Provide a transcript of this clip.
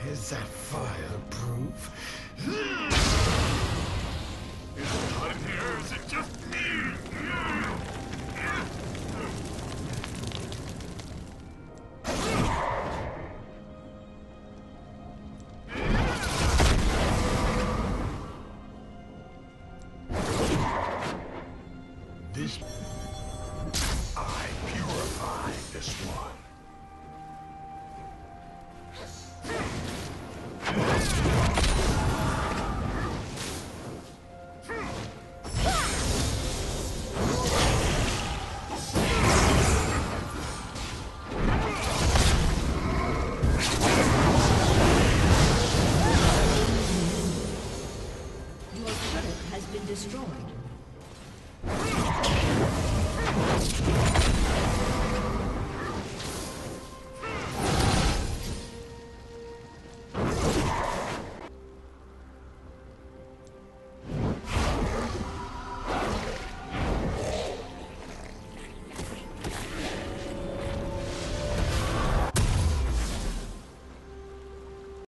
Is that fireproof? Is it hot in here or is it just me?